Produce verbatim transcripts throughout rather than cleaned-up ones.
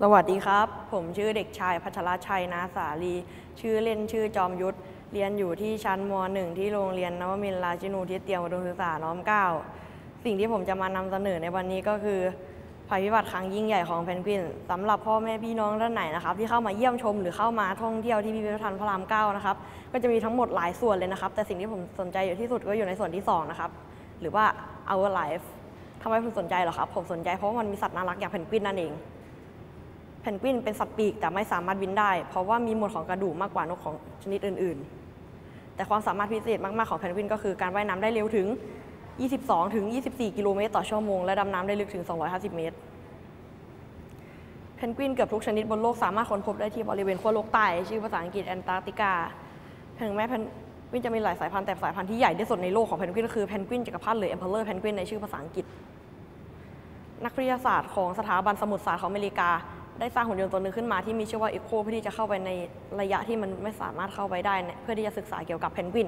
สวัสดีครับผมชื่อเด็กชายพัชรชัยนาสาลีชื่อเล่นชื่อจอมยุทธเรียนอยู่ที่ชั้นม หนึ่ง ที่โรงเรียนนวมินทราชินูทิศเตรียมอุดมศึกษาน้อมเกล้าสิ่งที่ผมจะมานำเสนอในวันนี้ก็คือภัยพิบัติครั้งยิ่งใหญ่ของเพนกวินสำหรับพ่อแม่พี่น้องท่านไหนนะครับที่เข้ามาเยี่ยมชมหรือเข้ามาท่องเที่ยวที่พิพิธภัณฑ์พระรามเก้านะครับก็จะมีทั้งหมดหลายส่วนเลยนะครับแต่สิ่งที่ผมสนใจอยู่ที่สุดก็อยู่ในส่วนที่สองนะครับหรือว่า our life ทำไมผมสนใจเหรอครับผมสนใจเพราะมันมีสัตว์น่ารักอย่างเพนกวินนั่นเองเพนกวินเป็นสัตว์ปีกแต่ไม่สามารถบินได้เพราะว่ามีมวลของกระดูกมากกว่านกของชนิดอื่นๆแต่ความสามารถพิเศษมากๆของเพนกวินก็คือการว่ายน้ำได้เร็วถึงยี่สิบสองถึงยี่สิบสี่กิโลเมตรต่อชั่วโมงและดำน้ำได้ลึกถึงสองร้อยห้าสิบเมตรเพนกวินเกือบทุกชนิดบนโลกสามารถค้นพบได้ที่บริเวณขั้วโลกใต้ชื่อภาษาอังกฤษแอนตาร์กติกาถึงแม้เพนกวินจะมีหลายสายพันธุ์แต่สายพันธุ์ที่ใหญ่ที่สุดในโลกของเพนกวินก็คือเพนกวินจักรพรรดิหรือ Emperor Penguin ในชื่อภาษาอังกฤษนักวิทยาศาสตร์ของสถาบันสมุทรศาสตร์ของอเมริกาได้สร้างหุ่นยนต์ตัวหนึ่งขึ้นมาที่มีชื่อว่า Echo เพื่อที่จะเข้าไปในระยะที่มันไม่สามารถเข้าไปได้เพื่อที่จะศึกษาเกี่ยวกับเพนกวิน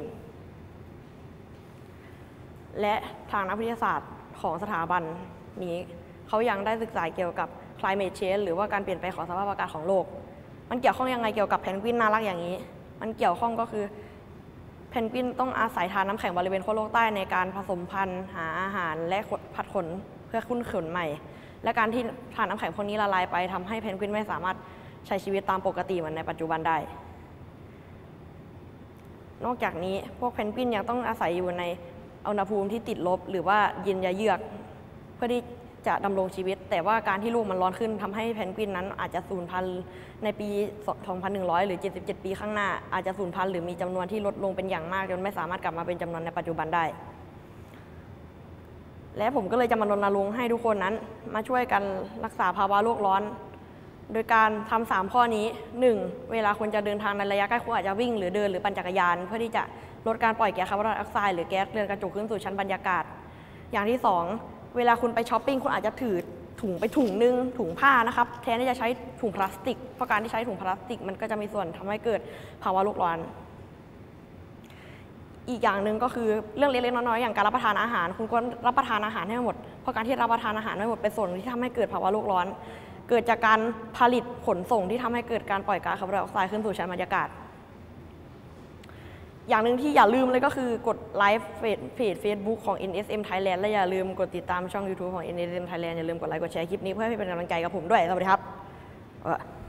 และทางนักวิทยาศาสตร์ของสถาบันนี้เขายังได้ศึกษาเกี่ยวกับ climate change หรือว่าการเปลี่ยนแปลงของสภาพอากาศของโลกมันเกี่ยวข้องยังไงเกี่ยวกับเพนกวินน่ารักอย่างนี้มันเกี่ยวข้องก็คือเพนกวินต้องอาศัยทานน้ำแข็งบริเวณขั้วโลกใต้ในการผสมพันธุ์หาอาหารและพัดขนเพื่อคุ้นขนใหม่และการที่ทานน้ำแข็งพวกนี้ละลายไปทำให้เพนกวินไม่สามารถใช้ชีวิตตามปกติเหมือนในปัจจุบันได้นอกจากนี้พวกเพนกวินยังต้องอาศัยอยู่ในอุณหภูมิที่ติดลบหรือว่าเย็นยะเยือกเพื่อที่จะดำรงชีวิตแต่ว่าการที่โลกมันร้อนขึ้นทำให้เพนกวินนั้นอาจจะสูญพันธุ์ในปี สองพันหนึ่งร้อย หรือเจ็ดสิบเจ็ดปีข้างหน้าอาจจะสูญพันธุ์หรือมีจำนวนที่ลดลงเป็นอย่างมากจนไม่สามารถกลับมาเป็นจำนวนในปัจจุบันได้และผมก็เลยจะมารณรงค์ให้ทุกคนนั้นมาช่วยกันรักษาภาวะโลกร้อนโดยการทำสามข้อนี้หนึ่งเวลาคุณจะเดินทางในระยะใกล้คุณอาจจะวิ่งหรือเดินหรือปั่นจักรยานเพื่อที่จะลดการปล่อยแก๊สคาร์บอนไดออกไซด์หรือแก๊สเรือนกระจกขึ้นสู่ชั้นบรรยากาศอย่างที่สองเวลาคุณไปช้อปปิ้งคุณอาจจะถือถุงไปถุงนึงถุงผ้านะครับแทนที่จะใช้ถุงพลาสติกเพราะการที่ใช้ถุงพลาสติกมันก็จะมีส่วนทำให้เกิดภาวะโลกร้อนอีกอย่างหนึ่งก็คือเรื่องเล็กๆน้อยๆอย่างการรับประทานอาหารคุณควรรับประทานอาหารให้หมดเพราะการที่รับประทานอาหารไม่หมดเป็นส่วนที่ทำให้เกิดภาวะโลกร้อนเกิดจากการผลิตขนส่งที่ทำให้เกิดการปล่อยก๊าซคาร์บอนไดออกไซด์ขึ้นสู่ชั้นบรรยากาศอย่างหนึ่งที่อย่าลืมเลยก็คือกดไลฟ์เพจเฟซบุ๊กของ เอ็น เอส เอ็ม Thailand และอย่าลืมกดติดตามช่อง ยูทูบ ของ เอ็น เอส เอ็ม Thailand อย่าลืมกดไลค์กดแชร์คลิปนี้เพื่อให้เป็นกำลังใจกับผมด้วยสวัสดีครับ